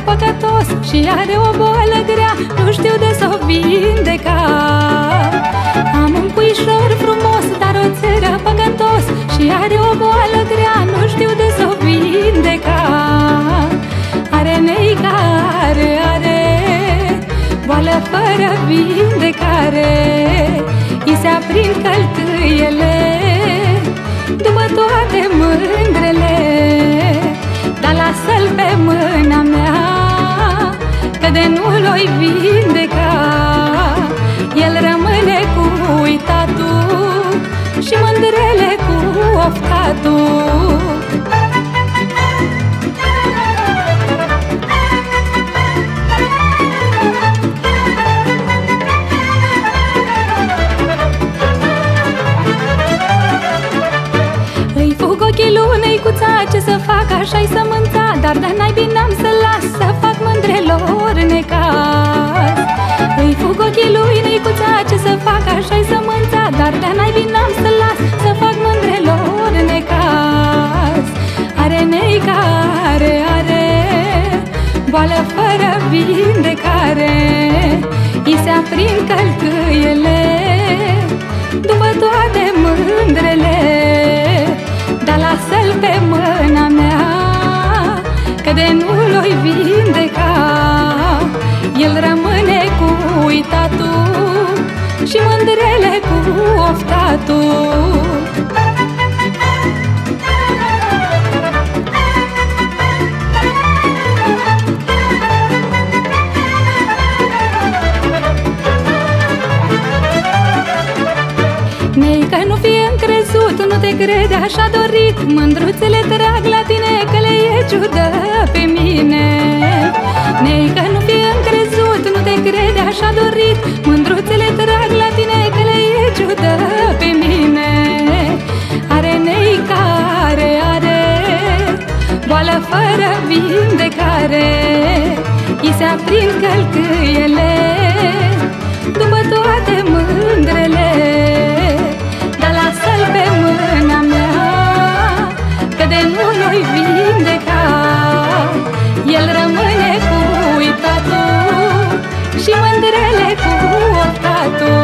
păcătos și are o boală grea, nu știu de s-o vindeca. Am un puișor frumos, dar o țără păcătos și are o boală grea, nu știu de s-o vindeca. Are neicare, are boală fără vindecare, i se aprind călcâiele după toate mândrele. Dar lasă-l pe mâna mea, că de nu-l-oi vindeca. El rămâne cu uitatul și mândrele cu oftatul. Îi fug ochii lunei cuța, ce să fac, așa-i sămânța, dar de naibii n-am să las, să fac mândrelor necaz. Îi fug ochii lui neicuța, ce să fac, așa-i sămânța, dar de naibii n-am să las, să fac mândrelor necaz. Are neicare, are boală fără vindecare, i se aprind călcâiele după toate mândrele. Dar lasă-l pe mâna mea, că de nu-l-oi vindeca. El rămâne cu uitatul și mândrele cu oftatul. Neică, nu fie încrezut, nu te crede așa dorit, mândruțele trag la tine, că le e ciudă pe mine. Neică, nu fie încrezut, nu te crede așa dorit, mândruțele trag la tine, că le e ciudă pe mine. Are neicare, are boală fără vindecare, i se aprind călcâiele după toate mândrele. Dar lasă-l pe mâna mea, că de nu-l-oi vindeca. El rămâne cu uitatul și mândrele cu oftatul.